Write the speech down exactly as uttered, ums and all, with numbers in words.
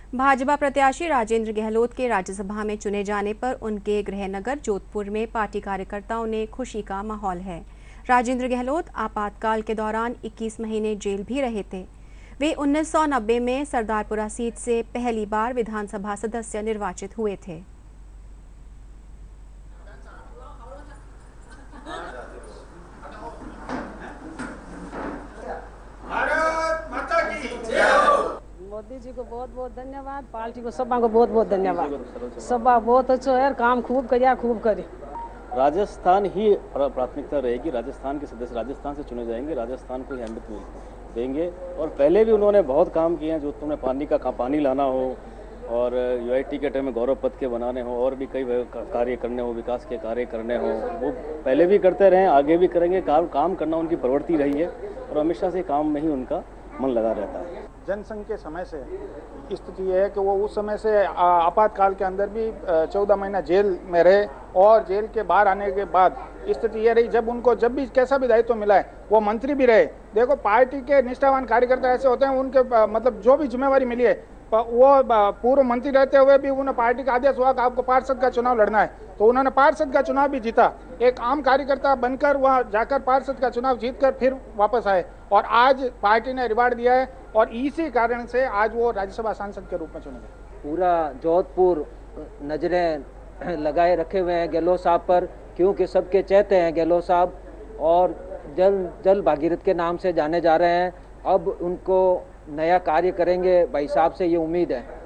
भाजपा प्रत्याशी राजेंद्र गहलोत के राज्यसभा में चुने जाने पर उनके गृहनगर जोधपुर में पार्टी कार्यकर्ताओं ने खुशी का माहौल है। राजेंद्र गहलोत आपातकाल के दौरान इक्कीस महीने जेल भी रहे थे। वे उन्नीस सौ नब्बे में सरदारपुरा सीट से पहली बार विधानसभा सदस्य निर्वाचित हुए थे। मोदी जी को बहुत बहुत धन्यवाद, पार्टी को सभा को बहुत बहुत धन्यवाद। सभा बहुत अच्छा है, काम खूब करिया खूब करे। राजस्थान ही प्राथमिकता रहेगी। राजस्थान के सदस्य राजस्थान से चुने जाएंगे, राजस्थान को ही अहमियत देंगे। और पहले भी उन्होंने बहुत काम किए हैं, जो तुमने पानी का पानी लाना हो और यूआईटी के टाइम में गौरव पथ के बनाने हो और भी कई कार्य करने हो, विकास के कार्य करने हो, वो पहले भी करते रहे, आगे भी करेंगे। काम काम करना उनकी प्रवृत्ति रही है और हमेशा से काम में ही उनका मन लगा रहता है। जनसंघ के समय से स्थिति है कि वो उस समय से आपातकाल के अंदर भी चौदह महीना जेल में रहे और जेल के बाहर आने के बाद स्थिति ये रही, जब उनको जब भी कैसा भी दायित्व मिला है वो मंत्री भी रहे। देखो, पार्टी के निष्ठावान कार्यकर्ता ऐसे होते हैं, उनके मतलब जो भी जिम्मेवारी मिली है वो पूर्व मंत्री रहते हुए भी उन्हें पार्टी का आदेश हुआ कि आपको पार्षद का चुनाव लड़ना है, तो उन्होंने पार्षद का चुनाव भी जीता। एक आम कार्यकर्ता बनकर वहाँ जाकर पार्षद का चुनाव जीतकर फिर वापस आए और आज पार्टी ने रिवार्ड दिया है और इसी कारण से आज वो राज्यसभा सांसद के रूप में चुने गए। पूरा जोधपुर नजरें लगाए रखे हुए हैं गहलोत साहब पर, क्योंकि सबके चहते हैं गहलोत साहब और जल जल भागीरथ के नाम से जाने जा रहे हैं। अब उनको नया कार्य करेंगे भाई साहब से ये उम्मीद है।